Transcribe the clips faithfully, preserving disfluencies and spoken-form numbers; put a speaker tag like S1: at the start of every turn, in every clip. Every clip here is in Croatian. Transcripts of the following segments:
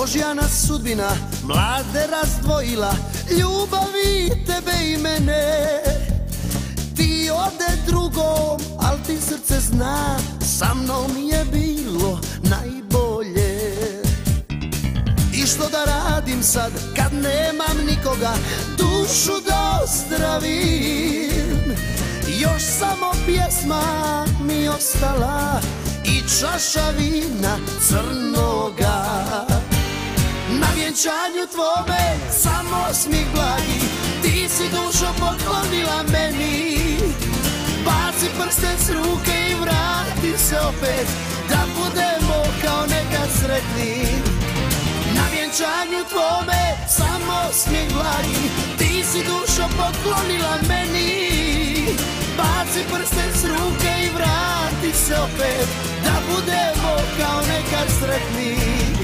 S1: Božja nas sudbina mlade razdvojila, ljubavi tebe i mene. Ti ode drugom, al ti srce zna, sa mnom je bilo najbolje. I što da radim sad kad nemam nikoga, dušu da ozdravim. Još samo pjesma mi ostala i čaša vina crnoga. Na vjenčanju tvome samo smih blagi, ti si dušo poklonila meni. Baci prsten s ruke i vrati se opet, da budemo kao nekad sretni. Na vjenčanju tvome samo smih blagi, ti si dušo poklonila meni. Baci prsten s ruke i vrati se opet, da budemo kao nekad sretni.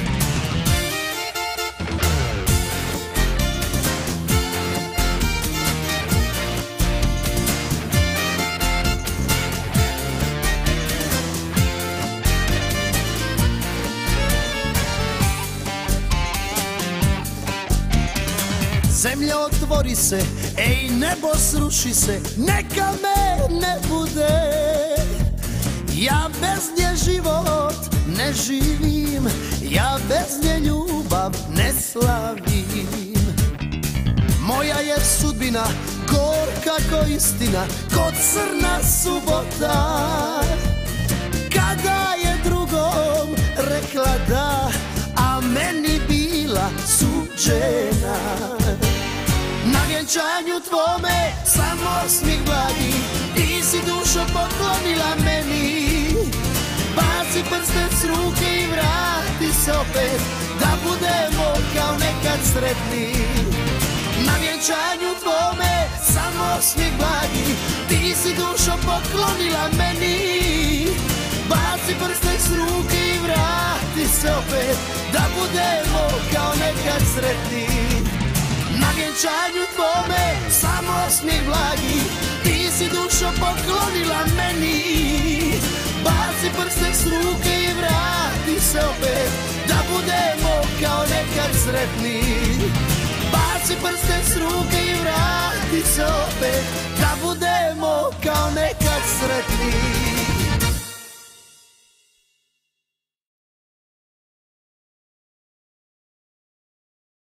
S1: Zemlja otvori se, ej nebo sruši se, neka me ne bude. Ja bez nje život ne živim, ja bez nje ljubav ne slavim. Moja je sudbina gorka ko istina, ko crna subota, kada je drugom rekla da, a meni bila suđena. Na vjenčanju tvome samo smih blagi, ti si dušo poklonila meni. Baci prsten s ruke i vrati se opet, da budemo kao nekad sretni. Na vjenčanju tvome samo smih blagi, ti si dušo poklonila meni. Baci prsten s ruke i vrati se opet, da budemo kao nekad sretni. Na vjenčanju tvome samo smih blagi, ti si dušo poklonila meni. Baci prsten s ruke i vrati se opet, da budemo kao nekad sretni. Baci prsten s ruke i vrati se opet, da budemo kao nekad sretni.